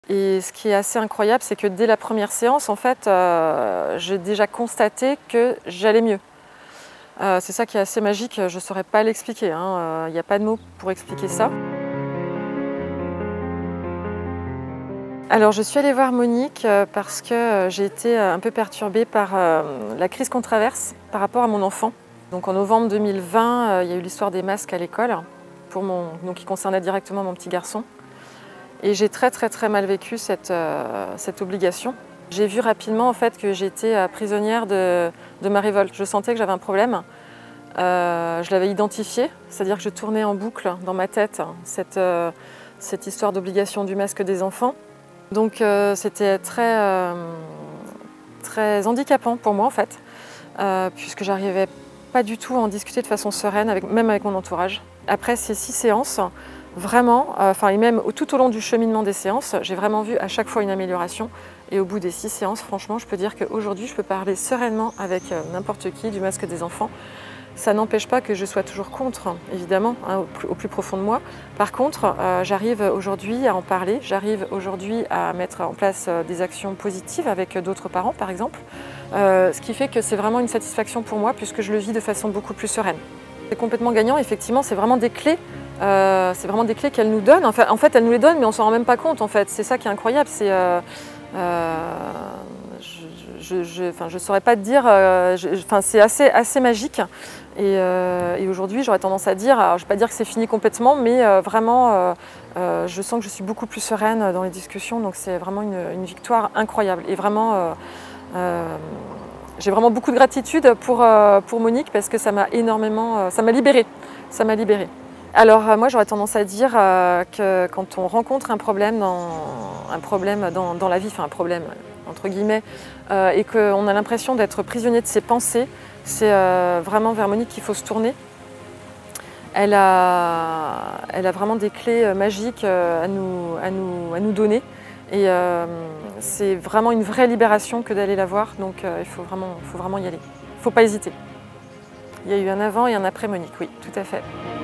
Et ce qui est assez incroyable, c'est que dès la première séance, en fait, j'ai déjà constaté que j'allais mieux. C'est ça qui est assez magique, je ne saurais pas l'expliquer, hein. Il n'y a pas de mots pour expliquer ça. Alors je suis allée voir Monique parce que j'ai été un peu perturbée par la crise qu'on traverse par rapport à mon enfant. Donc en novembre 2020, il y a eu l'histoire des masques à l'école, donc qui concernait directement mon petit garçon. Et j'ai très mal vécu cette obligation. J'ai vu rapidement en fait, que j'étais prisonnière de ma révolte. Je sentais que j'avais un problème. Je l'avais identifié, c'est-à-dire que je tournais en boucle dans ma tête cette histoire d'obligation du masque des enfants. Donc c'était très handicapant pour moi en fait, puisque j'arrivais pas du tout à en discuter de façon sereine, même avec mon entourage. Après ces 6 séances, vraiment, et même tout au long du cheminement des séances, j'ai vraiment vu à chaque fois une amélioration. Et au bout des 6 séances, franchement, je peux dire qu'aujourd'hui, je peux parler sereinement avec n'importe qui du masque des enfants. Ça n'empêche pas que je sois toujours contre, évidemment, hein, au plus profond de moi. Par contre, j'arrive aujourd'hui à en parler, j'arrive aujourd'hui à mettre en place des actions positives avec d'autres parents, par exemple. Ce qui fait que c'est vraiment une satisfaction pour moi, puisque je le vis de façon beaucoup plus sereine. C'est complètement gagnant, effectivement, c'est vraiment des clés. C'est vraiment des clés qu'elle nous donne. En fait, elle nous les donne, mais on ne s'en rend même pas compte, en fait. C'est ça qui est incroyable. Je saurais pas te dire, c'est assez magique. Et aujourd'hui, j'aurais tendance à dire, alors je ne vais pas dire que c'est fini complètement, mais vraiment, je sens que je suis beaucoup plus sereine dans les discussions. Donc c'est vraiment une victoire incroyable. Et vraiment, j'ai vraiment beaucoup de gratitude pour Monique, parce que ça m'a énormément, ça m'a libérée. Ça m'a libérée. Alors moi j'aurais tendance à dire que quand on rencontre un problème dans la vie, enfin un problème entre guillemets, et qu'on a l'impression d'être prisonnier de ses pensées, c'est vraiment vers Monique qu'il faut se tourner. Elle a vraiment des clés magiques à nous donner, et c'est vraiment une vraie libération que d'aller la voir, donc il faut vraiment y aller. Il ne faut pas hésiter. Il y a eu un avant et un après Monique, oui, tout à fait.